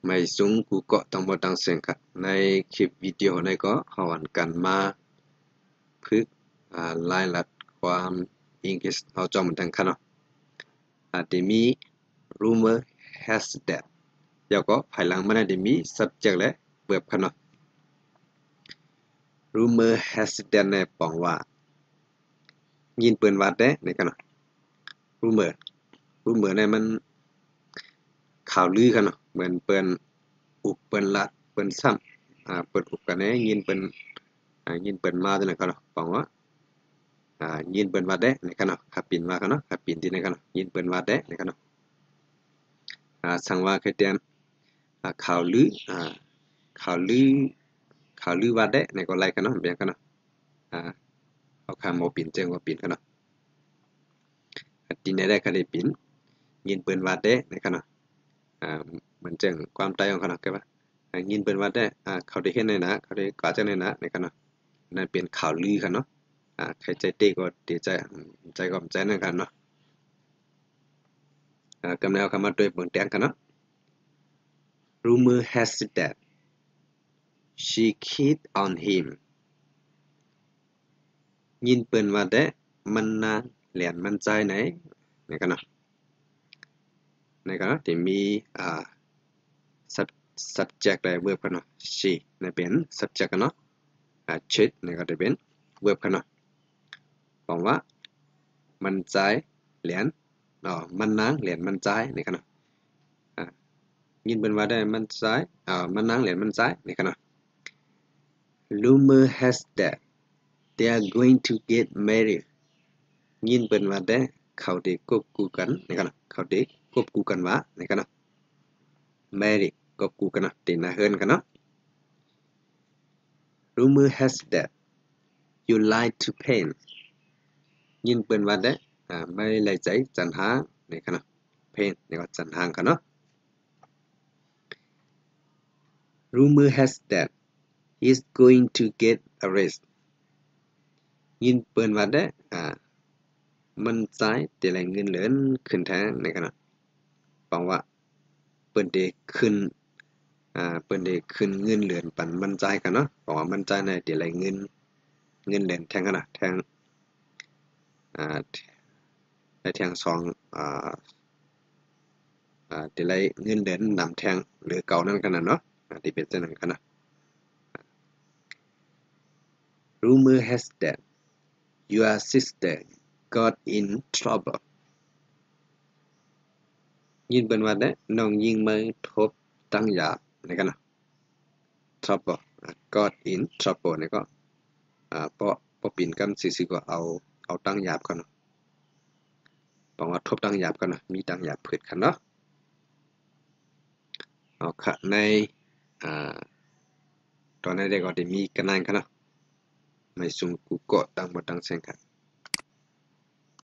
ไม่สูงกูก็ต้องบ่ต้องเสียงครับในคลิปวิดีโอในก็เฮาหันกันมาฝึกรายลัดความอังกฤษเฮาจอมันตั้งค่ะเนาะที่มี rumor has that แล้วก็ภายหลังมันได้มี subject และ verb ค่ะเนาะ rumor has that ในปองว่ายินเปิ้นว่าแต่ในค่ะเนาะ rumor เนี่ยมันข่าวลือค่ะเนาะเหมือนเปิ้นอุบเปิ้นลัดเปิ้นซ้ำเปิ้นอุบกันแหน่ยินเปิ้นยินเปิ้นมาจังนั้นค่ะเนาะปองว่ายินเปิ้นว่าแต่ในค่ะเนาะขับปินว่าค่ะเนาะขับปินที่ในค่ะเนาะยินเปิ้นว่าแต่ในค่ะเนาะสังว่าคือเตียนข่าวลือข่าวลือข่าวลือว่าแต่ในก็ไล่ค่ะเนาะเปียงค่ะเนาะเอาคำบ่ปินเจิงว่าปินค่ะเนาะที่ไหนได้ค่ะได้ปินยินเปิ้นว่าแต่ในค่ะเนาะเหมือนเจิงความตายของค่ะเนาะก็ว่ายินเปิ้นว่าแต่เขาได้เฮ็ดในนะเขาได้กว่าจังในนะในค่ะเนาะนั่นเป็นข่าวลือค่ะเนาะใครใจเต้ก็เตใจใจก็ใจนั่นกันเนาะกำเนาคำมาด้วยเบิ่งแตงกันเนาะ rumor has it that she cheated on him ยินเปิ้นว่าแต่มันนางแหลนมันใจไหนในกันเนาะที่มีsubject และ verb กันเนาะ she ในเป็น subject กันเนาะcheat ในก็จะเป็น verb กันเนาะบอกว่ามันใจแหลนมันนางแหลนมันใจในกันเนาะยินเปิ้นว่าได้มันใจมันนางแหลนมันใจในกันเนาะ rumor has that they are going to get married ยินเปิ้นว่าได้เขาได้คบกูกันในกันเนาะเขาได้คบกูกันว่าในกันเนาะ married คบกูกันเนาะตินาเฮิรนกันเนาะ rumor has that you lied to pain ยินเปิ้นว่าได้ไม่ไล่ใจจันหางในกันเนาะ pain นี่ก็จันหางกันเนาะ rumor has that he's going to get arrested ยินเปิ้นว่าได้มันใจแต่ละเงินเหลือนขึ้นแทงในกันเนาะบอกว่าเปิ้นได้ขึ้นเปิ้นได้ขึ้นเงินเหลือนปันมันใจกันเนาะบอกว่ามันใจในแต่ละเงินเหรียญแทงกันนะแทงในแทงสองแต่ละเงินเหรียญนำแทงหรือเก่านั่นกันนะเนาะที่เป็นเช่นนั้นกันนะ rumor has that your sister got in trouble ยินเป็นว่าได้น้องยิงมือทบตั้งหยาบในกันนะ trouble got in trouble นี่ก็เพราะปิ่นกันสิก็เอาตั้งหยาบกันเนาะบอกว่าทบตั้งหยาบกันนะมีตั้งหยาบเผิดกันเนาะเอาค่ะในตอนนี้ได้ก็ได้มีกันนานกันเนาะไม่สูงกูก็ตั้งบ่ตั้งเสียงค่ะ